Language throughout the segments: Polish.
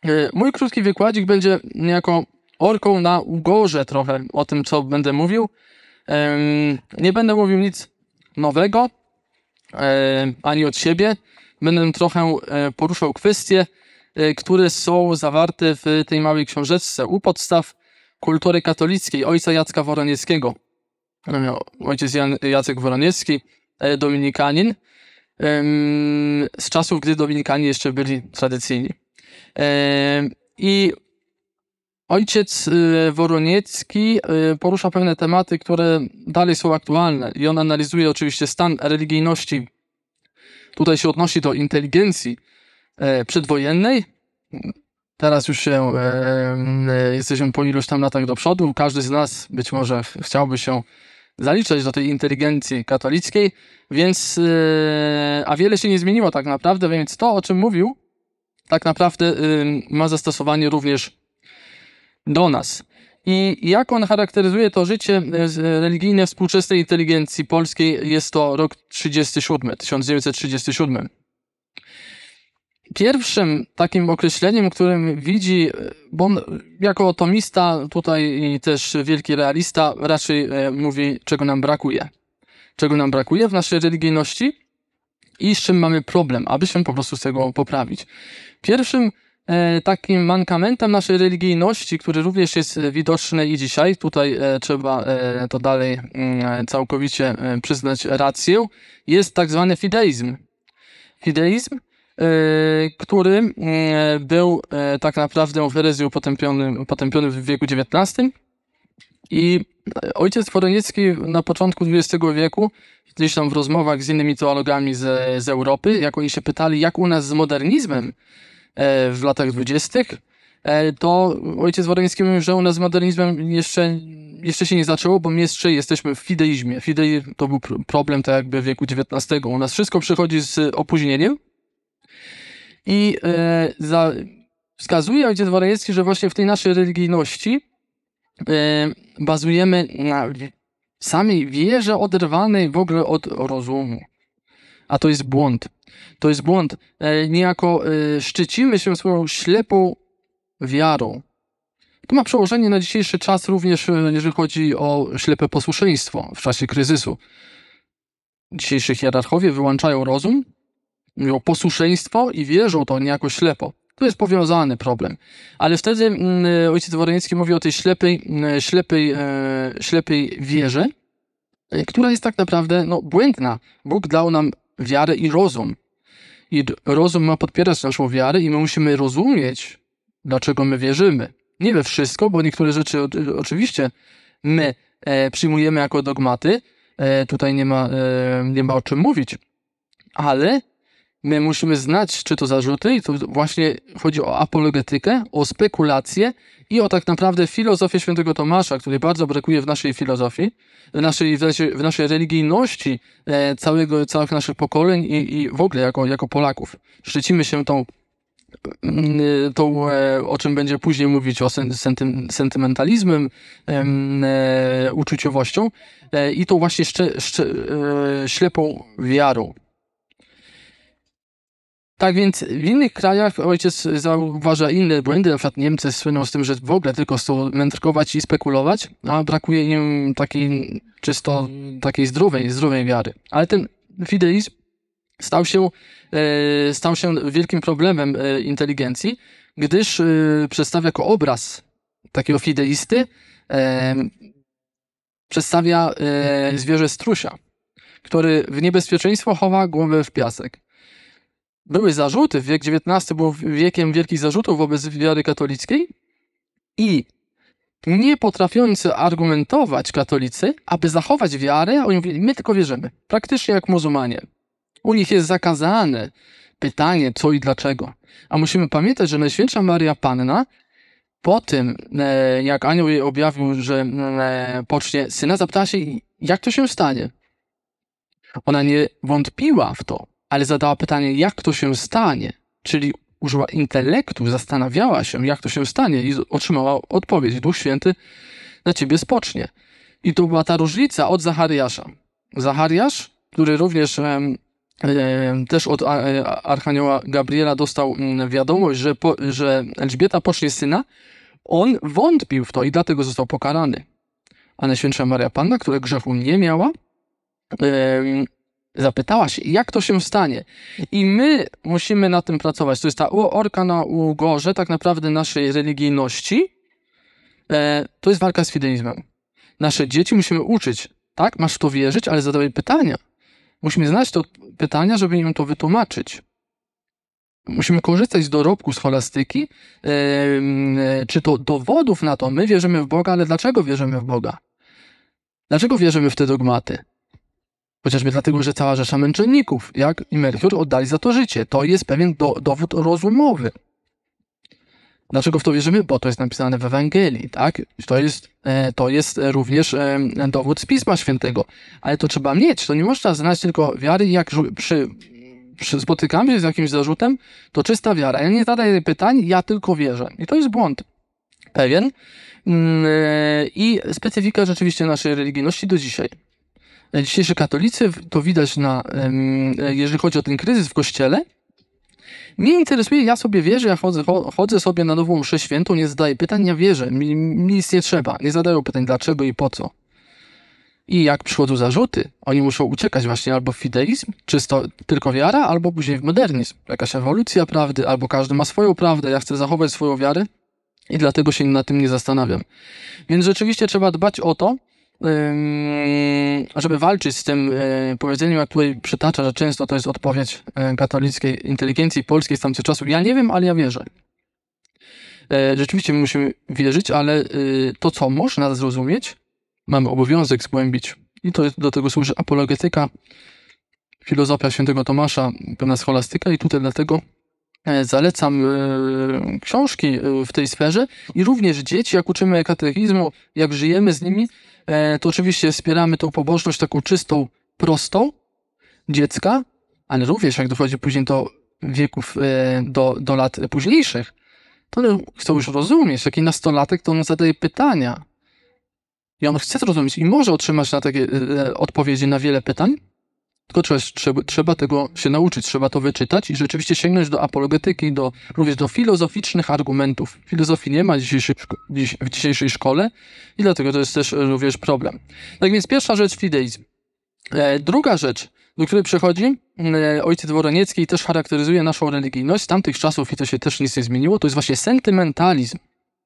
Mój krótki wykładzik będzie niejako orką na ugorze trochę o tym, co będę mówił. Nie będę mówił nic nowego, ani od siebie. Będę trochę poruszał kwestie, które są zawarte w tej małej książeczce u podstaw kultury katolickiej ojca Jacka Woronieckiego. Ojciec Jacek Woroniecki, dominikanin, z czasów, gdy dominikanie jeszcze byli tradycyjni. I ojciec Woroniecki porusza pewne tematy, które dalej są aktualne i on analizuje oczywiście stan religijności. Tutaj się odnosi do inteligencji przedwojennej. Teraz już jesteśmy po iluś tam latach do przodu. Każdy z nas być może chciałby się zaliczać do tej inteligencji katolickiej, więc a wiele się nie zmieniło tak naprawdę, więc to, o czym mówił, tak naprawdę ma zastosowanie również do nas. I jak on charakteryzuje to życie religijne współczesnej inteligencji polskiej, jest to rok 1937. Pierwszym takim określeniem, którym widzi, bo on jako atomista tutaj i też wielki realista raczej mówi, czego nam brakuje. Czego nam brakuje w naszej religijności i z czym mamy problem, aby się po prostu z tego poprawić. Pierwszym takim mankamentem naszej religijności, który również jest widoczny i dzisiaj, tutaj trzeba to dalej całkowicie przyznać rację, jest tak zwany fideizm. Fideizm, który był tak naprawdę herezją potępiony w wieku XIX i ojciec Woroniecki na początku XX wieku, gdzieś tam w rozmowach z innymi teologami z Europy, jak oni się pytali, jak u nas z modernizmem w latach 20., to ojciec Woroniecki mówił, że u nas z modernizmem jeszcze się nie zaczęło, bo my jeszcze jesteśmy w fideizmie. Fideizm to był problem tak jakby w wieku XIX. U nas wszystko przychodzi z opóźnieniem i wskazuje ojciec Woroniecki, że właśnie w tej naszej religijności bazujemy na samej wierze oderwanej w ogóle od rozumu. A to jest błąd. To jest błąd. Niejako szczycimy się swoją ślepą wiarą. To ma przełożenie na dzisiejszy czas również, jeżeli chodzi o ślepe posłuszeństwo w czasie kryzysu. Dzisiejsi hierarchowie wyłączają rozum, mówią posłuszeństwo i wierzą to niejako ślepo. Tu jest powiązany problem. Ale wtedy ojciec Woroniecki mówi o tej ślepej wierze, która jest tak naprawdę błędna. Bóg dał nam wiarę i rozum. I rozum ma podpierać naszą wiarę i my musimy rozumieć, dlaczego my wierzymy. Nie we wszystko, bo niektóre rzeczy oczywiście my przyjmujemy jako dogmaty. Tutaj nie ma o czym mówić. Ale my musimy znać, czy to zarzuty, i to właśnie chodzi o apologetykę, o spekulację i o tak naprawdę filozofię świętego Tomasza, której bardzo brakuje w naszej filozofii, w naszej religijności całych naszych pokoleń i w ogóle jako Polaków. Szczycimy się tą, o czym będzie później mówić, o sentymentalizmem, uczuciowością i tą właśnie ślepą wiarą. Tak więc w innych krajach ojciec zauważa inne błędy, na przykład Niemcy słyną z tym, że w ogóle tylko chcą mędrkować i spekulować, a brakuje im takiej zdrowej wiary. Ale ten fideizm stał się wielkim problemem inteligencji, gdyż przedstawia jako obraz takiego fideisty, przedstawia zwierzę strusia, który w niebezpieczeństwo chowa głowę w piasek. Były zarzuty, wiek XIX był wiekiem wielkich zarzutów wobec wiary katolickiej i nie potrafiący argumentować katolicy, aby zachować wiarę, oni mówili, my tylko wierzymy. Praktycznie jak muzułmanie. U nich jest zakazane pytanie, co i dlaczego. A musimy pamiętać, że Najświętsza Maria Panna po tym, jak anioł jej objawił, że pocznie syna, zapytała się, jak to się stanie. Ona nie wątpiła w to, ale zadała pytanie, jak to się stanie, czyli użyła intelektu, zastanawiała się, jak to się stanie i otrzymała odpowiedź. Duch Święty na ciebie spocznie. I to była ta różnica od Zachariasza. Zachariasz, który również też od Archanioła Gabriela dostał wiadomość, że Elżbieta pocznie syna, on wątpił w to i dlatego został pokarany. A Najświętsza Maria Panna, która grzechu nie miała, zapytała się, jak to się stanie. I my musimy nad tym pracować. To jest ta orka na ugorze tak naprawdę naszej religijności. To jest walka z fideizmem. Nasze dzieci musimy uczyć. Tak, masz w to wierzyć, ale zadawaj pytania. Musimy znać te pytania, żeby im to wytłumaczyć. Musimy korzystać z dorobku scholastyki, czy to dowodów na to. My wierzymy w Boga, ale dlaczego wierzymy w Boga? Dlaczego wierzymy w te dogmaty? Chociażby dlatego, że cała rzesza męczenników, jak i Melchior, oddali za to życie. To jest pewien dowód rozumowy. Dlaczego w to wierzymy? Bo to jest napisane w Ewangelii, tak? To jest również dowód z Pisma Świętego. Ale to trzeba mieć. To nie można znać tylko wiary, jak spotykamy się z jakimś zarzutem, to czysta wiara. Ja nie zadaję pytań, ja tylko wierzę. I to jest błąd pewien. I specyfika rzeczywiście naszej religijności do dzisiaj. Dzisiejsi katolicy, to widać jeżeli chodzi o ten kryzys w Kościele, mnie interesuje, ja sobie wierzę, ja chodzę sobie na nową mszę świętą, nie zadaję pytań, ja wierzę, mi nic nie trzeba, nie zadają pytań dlaczego i po co. I jak przychodzą zarzuty, oni muszą uciekać właśnie albo w fideizm, czysto tylko wiara, albo później w modernizm. Jakaś ewolucja prawdy, albo każdy ma swoją prawdę, ja chcę zachować swoją wiarę i dlatego się nad tym nie zastanawiam. Więc rzeczywiście trzeba dbać o to, żeby walczyć z tym powiedzeniem, jak tutaj przytacza, że często to jest odpowiedź katolickiej inteligencji polskiej z tamtych czasów. Ja nie wiem, ale ja wierzę. Rzeczywiście my musimy wierzyć, ale to, co można zrozumieć, mamy obowiązek zgłębić. I to do tego służy apologetyka, filozofia świętego Tomasza, pewna scholastyka i tutaj dlatego zalecam książki w tej sferze i również dzieci, jak uczymy katechizmu, jak żyjemy z nimi, to oczywiście wspieramy tą pobożność taką czystą, prostą dziecka, ale również jak dochodzi później do wieków, do lat późniejszych, to one chcą już rozumieć. Taki nastolatek, to on zadaje pytania. I on chce zrozumieć i może otrzymać na takie odpowiedzi na wiele pytań, tylko trzeba tego się nauczyć, trzeba to wyczytać i rzeczywiście sięgnąć do apologetyki, również do filozoficznych argumentów. Filozofii nie ma w dzisiejszej szkole i dlatego to jest też również problem. Tak więc pierwsza rzecz, fideizm. Druga rzecz, do której przychodzi ojciec Woroniecki i też charakteryzuje naszą religijność z tamtych czasów i to się też nic nie zmieniło, to jest właśnie sentymentalizm.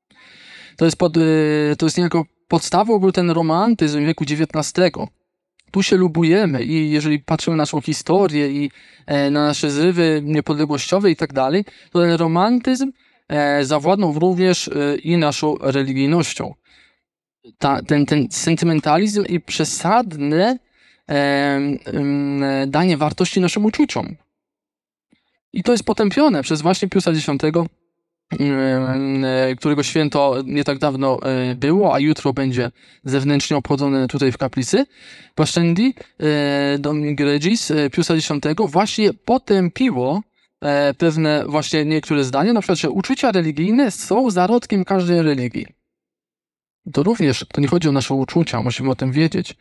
To jest niejako podstawą był ten romantyzm wieku XIX. Tu się lubujemy i jeżeli patrzymy na naszą historię i na nasze zrywy niepodległościowe i tak dalej, to ten romantyzm zawładnął również i naszą religijnością. Ten sentymentalizm i przesadne danie wartości naszym uczuciom. I to jest potępione przez właśnie Piusa X, którego święto nie tak dawno było, a jutro będzie zewnętrznie obchodzone tutaj w kaplicy. Pascendi Dominik Regis Piusa X właśnie potępiło pewne właśnie niektóre zdania, na przykład, że uczucia religijne są zarodkiem każdej religii. To również, to nie chodzi o nasze uczucia, musimy o tym wiedzieć.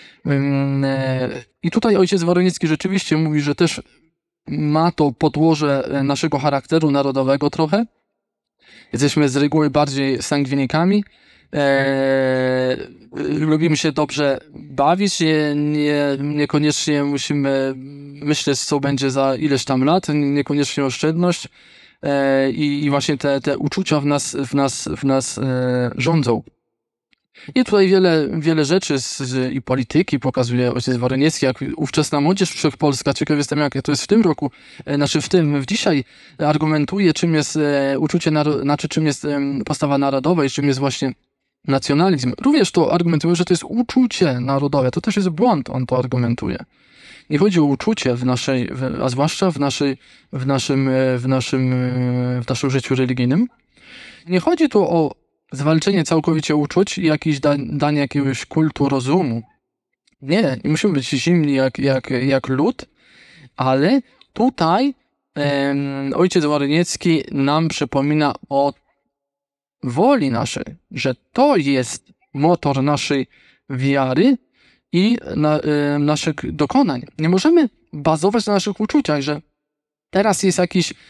I tutaj ojciec Woroniecki rzeczywiście mówi, że też ma to podłoże naszego charakteru narodowego trochę. Jesteśmy z reguły bardziej sangwinikami. Lubimy się dobrze bawić, niekoniecznie musimy myśleć, co będzie za ileś tam lat, niekoniecznie oszczędność i właśnie te uczucia w nas rządzą. I tutaj wiele rzeczy i polityki pokazuje ojciec Woroniecki, jak ówczesna młodzież wszechpolska, ciekaw jestem jak to jest w tym roku, w dzisiaj argumentuje, czym jest uczucie, czym jest postawa narodowa i czym jest właśnie nacjonalizm. Również to argumentuje, że to jest uczucie narodowe, to też jest błąd, on to argumentuje. Nie chodzi o uczucie a zwłaszcza w naszym życiu religijnym. Nie chodzi tu o zwalczenie całkowicie uczuć i danie jakiegoś kultu rozumu. Nie musimy być zimni jak lód, ale tutaj ojciec Woroniecki nam przypomina o woli naszej, że to jest motor naszej wiary i naszych dokonań. Nie możemy bazować na naszych uczuciach, że teraz jest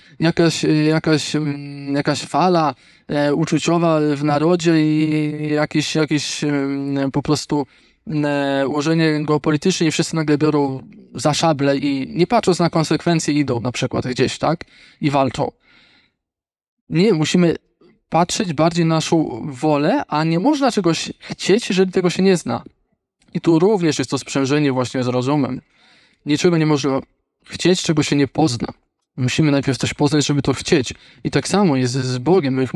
jakaś fala uczuciowa w narodzie i jakieś po prostu ułożenie geopolityczne i wszyscy nagle biorą za szable i nie patrząc na konsekwencje idą na przykład gdzieś, tak? I walczą. Nie, musimy patrzeć bardziej na naszą wolę, a nie można czegoś chcieć, jeżeli tego się nie zna. I tu również jest to sprzężenie właśnie z rozumem. Niczego nie można chcieć, czego się nie pozna. Musimy najpierw coś poznać, żeby to chcieć. I tak samo jest z Bogiem. My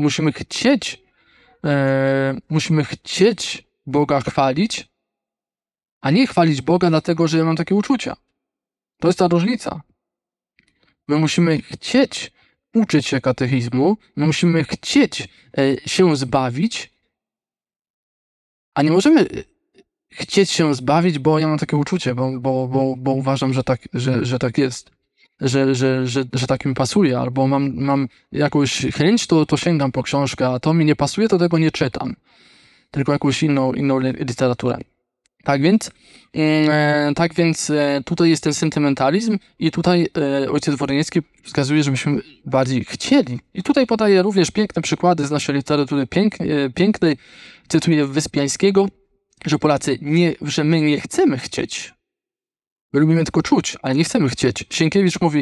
musimy chcieć Boga chwalić, a nie chwalić Boga dlatego, że ja mam takie uczucia. To jest ta różnica. My musimy chcieć uczyć się katechizmu, my musimy chcieć się zbawić, a nie możemy chcieć się zbawić, bo ja mam takie uczucie, bo uważam, że tak jest, że tak mi pasuje, albo mam jakąś chęć, to sięgam po książkę, a to mi nie pasuje, to tego nie czytam, tylko jakąś inną literaturę. Tak więc tutaj jest ten sentymentalizm i tutaj ojciec Woroniecki wskazuje, żebyśmy bardziej chcieli. I tutaj podaje również piękne przykłady z naszej literatury pięknej. Cytuję Wyspiańskiego, że my nie chcemy chcieć. My lubimy tylko czuć, ale nie chcemy chcieć. Sienkiewicz mówi,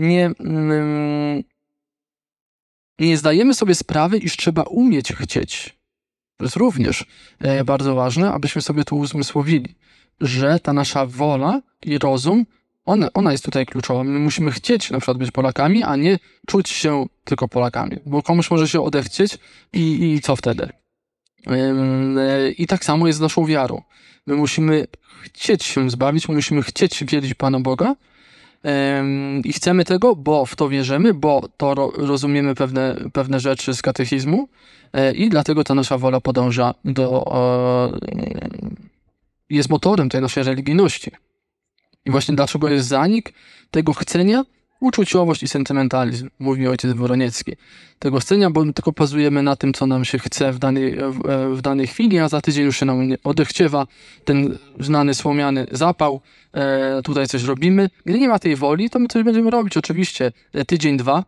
nie zdajemy sobie sprawy, iż trzeba umieć chcieć. To jest również bardzo ważne, abyśmy sobie to uzmysłowili, że ta nasza wola i rozum, ona jest tutaj kluczowa. My musimy chcieć na przykład być Polakami, a nie czuć się tylko Polakami, bo komuś może się odechcieć i co wtedy? I tak samo jest z naszą wiarą. My musimy chcieć się zbawić, my musimy chcieć wielić Pana Boga i chcemy tego, bo w to wierzymy, bo to rozumiemy pewne rzeczy z katechizmu i dlatego ta nasza wola podąża jest motorem tej naszej religijności. I właśnie dlaczego jest zanik tego chcenia? Uczuciowość i sentymentalizm, mówi ojciec Woroniecki. Tego chcenia, bo my tylko bazujemy na tym, co nam się chce w danej chwili, a za tydzień już się nam odechciewa ten znany słomiany zapał. Tutaj coś robimy. Gdy nie ma tej woli, to my coś będziemy robić. Oczywiście tydzień, dwa,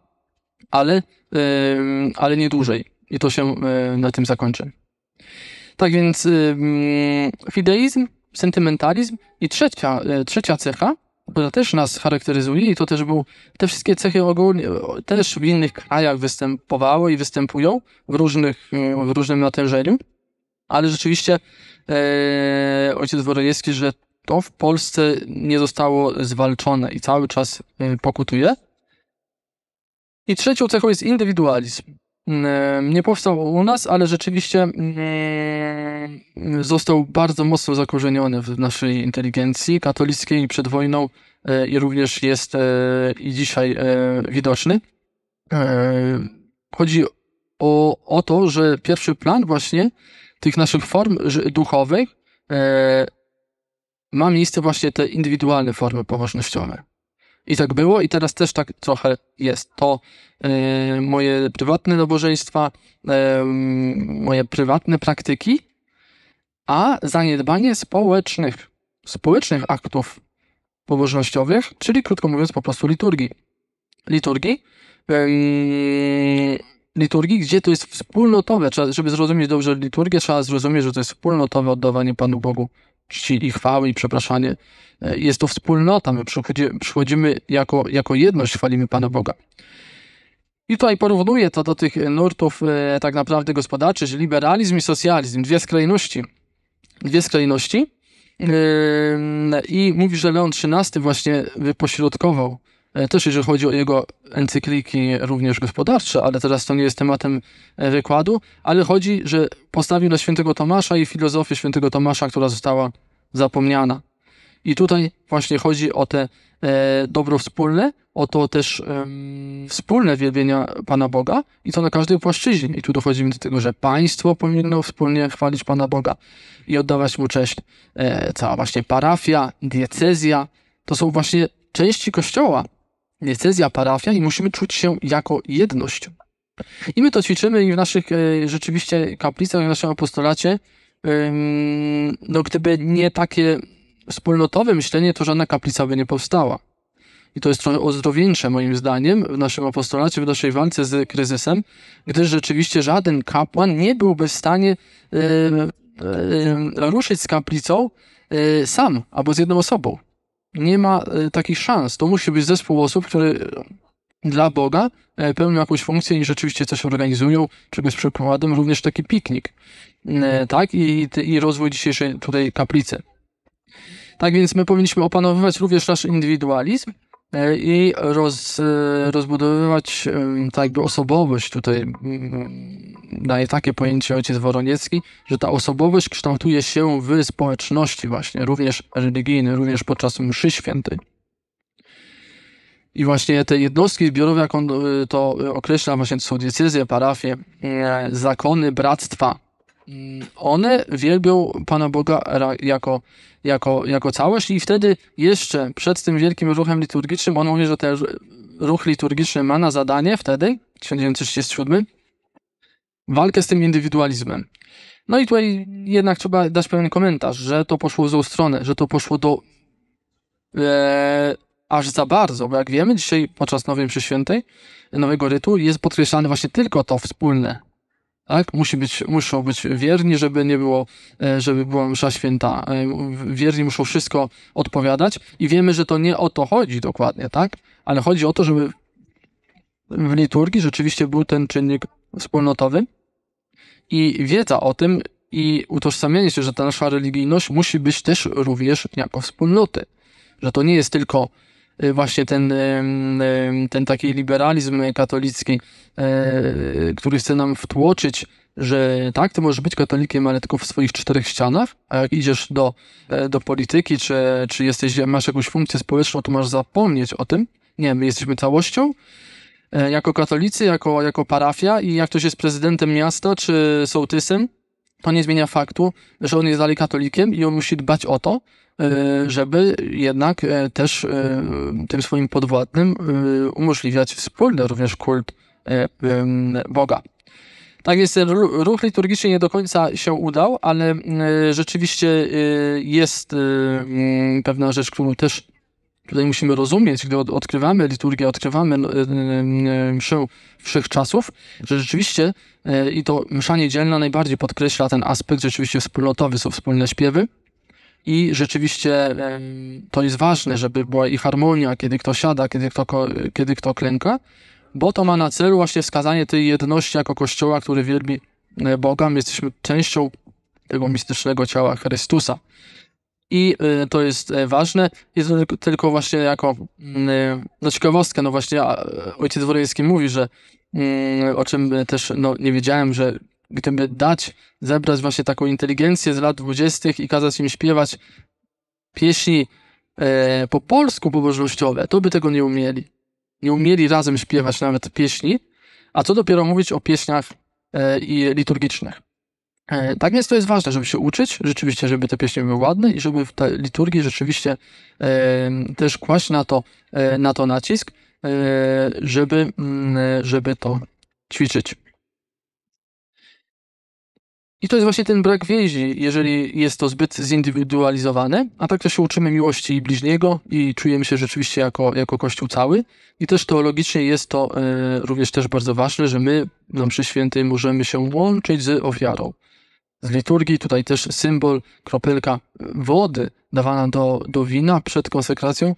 ale nie dłużej. I to się na tym zakończy. Tak więc fideizm, sentymentalizm i trzecia cecha, która też nas charakteryzuje i to też te wszystkie cechy ogólnie też w innych krajach występowały i występują w różnym natężeniu, ale rzeczywiście ojciec Woroniecki, że to w Polsce nie zostało zwalczone i cały czas pokutuje. I trzecią cechą jest indywidualizm. Nie powstał u nas, ale rzeczywiście został bardzo mocno zakorzeniony w naszej inteligencji katolickiej przed wojną i również jest i dzisiaj widoczny. Chodzi o to, że pierwszy plan właśnie tych naszych form duchowych ma miejsce właśnie te indywidualne formy pobożnościowe. I tak było i teraz też tak trochę jest. To moje prywatne nabożeństwa, moje prywatne praktyki, a zaniedbanie społecznych aktów pobożnościowych, czyli krótko mówiąc po prostu liturgii. Liturgii, gdzie to jest wspólnotowe. Żeby zrozumieć dobrze liturgię, trzeba zrozumieć, że to jest wspólnotowe oddawanie Panu Bogu czci i chwały i przepraszanie. Jest to wspólnota. My przychodzimy jako jedność, chwalimy Pana Boga. I tutaj porównuję to do tych nurtów tak naprawdę gospodarczych, że liberalizm i socjalizm, dwie skrajności. I mówi, że Leon XIII właśnie wypośrodkował, też jeżeli chodzi o jego encykliki również gospodarcze, ale teraz to nie jest tematem wykładu, ale chodzi, że postawił na świętego Tomasza i filozofię świętego Tomasza, która została zapomniana. I tutaj właśnie chodzi o te dobro wspólne, o to też wspólne wielbienia Pana Boga i to na każdej płaszczyźnie. I tu dochodzimy do tego, że państwo powinno wspólnie chwalić Pana Boga i oddawać Mu cześć. Cała właśnie parafia, diecezja, to są właśnie części Kościoła. Diecezja, parafia i musimy czuć się jako jedność. I my to ćwiczymy i w naszych rzeczywiście kaplicach, w naszym apostolacie, no gdyby nie takie wspólnotowe myślenie, to żadna kaplica by nie powstała. I to jest trochę ozdrowieńcze moim zdaniem w naszym apostolacie, w naszej walce z kryzysem, gdyż rzeczywiście żaden kapłan nie byłby w stanie ruszyć z kaplicą sam albo z jedną osobą. Nie ma takich szans. To musi być zespół osób, który dla Boga pełnią jakąś funkcję i rzeczywiście coś organizują, czegoś przykładem, również taki piknik, tak? I rozwój dzisiejszej tutaj kaplicy. Tak więc my powinniśmy opanowywać również nasz indywidualizm i rozbudowywać tak jakby osobowość. Tutaj daje takie pojęcie ojciec Woroniecki, że ta osobowość kształtuje się w społeczności właśnie, również religijnej, również podczas mszy świętej. I właśnie te jednostki zbiorowe, jak on to określa, właśnie to są diecezje, parafie, zakony, bractwa, one wielbią Pana Boga jako całość i wtedy jeszcze przed tym wielkim ruchem liturgicznym, on mówi, że ten ruch liturgiczny ma na zadanie wtedy, 1937, walkę z tym indywidualizmem. No i tutaj jednak trzeba dać pewien komentarz, że to poszło w złą stronę, że to poszło do aż za bardzo, bo jak wiemy, dzisiaj podczas Nowej Mszy Świętej, Nowego Rytu jest podkreślane właśnie tylko to wspólne. Tak? Muszą być wierni, żeby była msza święta. Wierni muszą wszystko odpowiadać i wiemy, że to nie o to chodzi dokładnie, tak? Ale chodzi o to, żeby w liturgii rzeczywiście był ten czynnik wspólnotowy i wiedza o tym i utożsamienie się, że ta nasza religijność musi być też również jako wspólnoty. Że to nie jest tylko właśnie ten taki liberalizm katolicki, który chce nam wtłoczyć, że tak, ty możesz być katolikiem, ale tylko w swoich 4 ścianach, a jak idziesz do polityki, czy masz jakąś funkcję społeczną, to masz zapomnieć o tym. Nie, my jesteśmy całością, jako katolicy, jako parafia i jak ktoś jest prezydentem miasta, czy sołtysem, to nie zmienia faktu, że on jest dalej katolikiem i on musi dbać o to, żeby jednak też tym swoim podwładnym umożliwiać wspólny również kult Boga. Tak więc ten ruch liturgiczny nie do końca się udał, ale rzeczywiście jest pewna rzecz, którą też tutaj musimy rozumieć, gdy odkrywamy liturgię, odkrywamy mszę wszechczasów, że rzeczywiście i to msza niedzielna najbardziej podkreśla ten aspekt rzeczywiście wspólnotowy, są wspólne śpiewy i rzeczywiście to jest ważne, żeby była i harmonia, kiedy kto siada, kiedy kto klęka, bo to ma na celu właśnie wskazanie tej jedności jako Kościoła, który wielbi Boga. My jesteśmy częścią tego mistycznego ciała Chrystusa. I to jest ważne. Jest to tylko właśnie jako ciekawostkę, no właśnie ojciec Woroniecki mówi, że o czym też nie wiedziałem, że gdyby zebrać właśnie taką inteligencję z lat 20. i kazać im śpiewać pieśni po polsku pobożnościowe, to by tego nie umieli. Nie umieli razem śpiewać nawet pieśni, a co dopiero mówić o pieśniach liturgicznych. Tak więc to jest ważne, żeby się uczyć, rzeczywiście, żeby te pieśni były ładne i żeby w tej liturgii rzeczywiście też kłaść na to nacisk, żeby to ćwiczyć. I to jest właśnie ten brak więzi, jeżeli jest to zbyt zindywidualizowane, a tak to się uczymy miłości i bliźniego i czujemy się rzeczywiście jako Kościół cały. I też teologicznie jest to również też bardzo ważne, że my na mszy świętej możemy się łączyć z ofiarą. Z liturgii tutaj też symbol, kropelka wody dawana do wina przed konsekracją.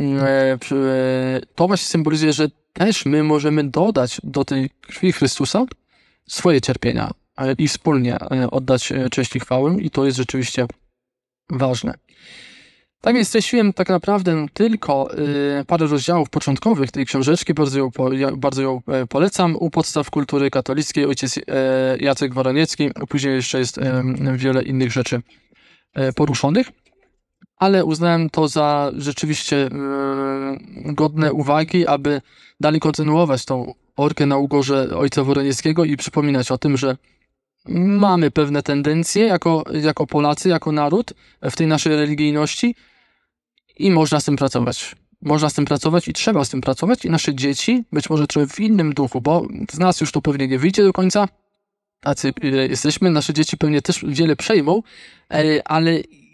To właśnie symbolizuje, że też my możemy dodać do tej krwi Chrystusa swoje cierpienia i wspólnie oddać cześć i chwałę i to jest rzeczywiście ważne. Tak więc streściłem tak naprawdę tylko parę rozdziałów początkowych tej książeczki, bardzo ją polecam. U podstaw kultury katolickiej ojciec Jacek Woroniecki, później jeszcze jest wiele innych rzeczy poruszonych, ale uznałem to za rzeczywiście godne uwagi, aby dalej kontynuować tą orkę na ugorze ojca Woronieckiego i przypominać o tym, że mamy pewne tendencje jako Polacy, jako naród w tej naszej religijności i można z tym pracować. Można z tym pracować i trzeba z tym pracować i nasze dzieci, być może trochę w innym duchu, bo z nas już to pewnie nie wyjdzie do końca, tacy jesteśmy, nasze dzieci pewnie też wiele przejmą, ale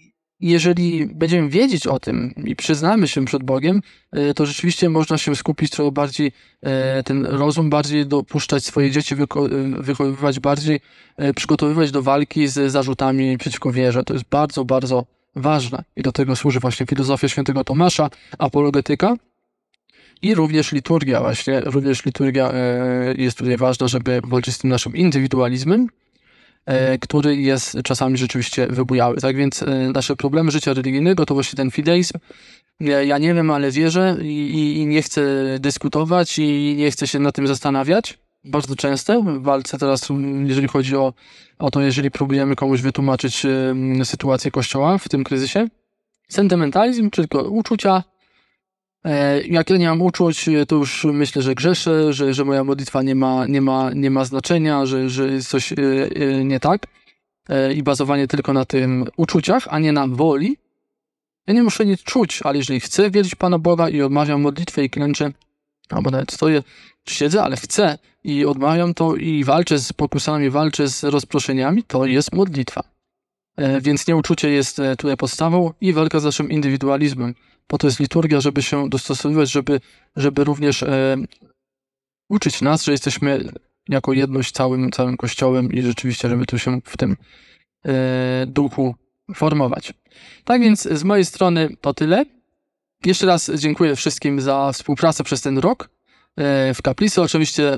jeżeli będziemy wiedzieć o tym i przyznamy się przed Bogiem, to rzeczywiście można się skupić trochę bardziej, ten rozum bardziej dopuszczać swoje dzieci, wychowywać bardziej, przygotowywać do walki z zarzutami przeciwko wierze. To jest bardzo, bardzo ważne i do tego służy właśnie filozofia świętego Tomasza, apologetyka i również liturgia właśnie. Również liturgia jest tutaj ważna, żeby walczyć z tym naszym indywidualizmem, który jest czasami rzeczywiście wybujały. Tak więc nasze problemy życia religijnego to właśnie ten fideizm. Ja nie wiem, ale wierzę i nie chcę dyskutować i nie chcę się nad tym zastanawiać. Bardzo często w walce teraz, jeżeli chodzi o to, jeżeli próbujemy komuś wytłumaczyć sytuację Kościoła w tym kryzysie. Sentymentalizm, czy tylko uczucia. Jak ja nie mam uczuć, to już myślę, że grzeszę, że moja modlitwa nie ma znaczenia, że jest coś nie tak. I bazowanie tylko na tym uczuciach, a nie na woli. Ja nie muszę nic czuć, ale jeżeli chcę wierzyć Pana Boga i odmawiam modlitwę i klęczę, albo nawet stoję, czy siedzę, ale chcę i odmawiam to i walczę z pokusami, walczę z rozproszeniami, to jest modlitwa. Więc nieuczucie jest tutaj podstawą i walka z naszym indywidualizmem. Po to jest liturgia, żeby się dostosowywać, żeby również uczyć nas, że jesteśmy jako jedność całym Kościołem i rzeczywiście, żeby tu się w tym duchu formować. Tak więc z mojej strony to tyle. Jeszcze raz dziękuję wszystkim za współpracę przez ten rok w kaplicy. Oczywiście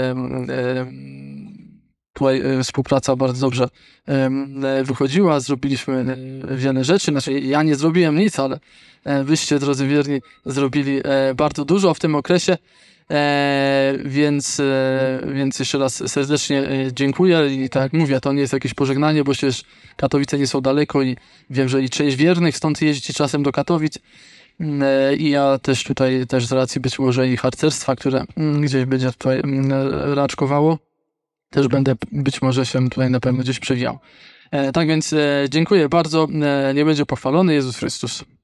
tutaj współpraca bardzo dobrze wychodziła. Zrobiliśmy wiele rzeczy. Znaczy, ja nie zrobiłem nic, ale wyście, drodzy wierni, zrobili bardzo dużo w tym okresie. Więc jeszcze raz serdecznie dziękuję i tak jak mówię, to nie jest jakieś pożegnanie, bo przecież Katowice nie są daleko i wiem, że i część wiernych stąd jeździ czasem do Katowic i ja też tutaj z racji być może i harcerstwa, które gdzieś będzie tutaj raczkowało, też będę być może się tutaj na pewno gdzieś przewijał. Tak więc dziękuję bardzo, nie będzie pochwalony Jezus Chrystus.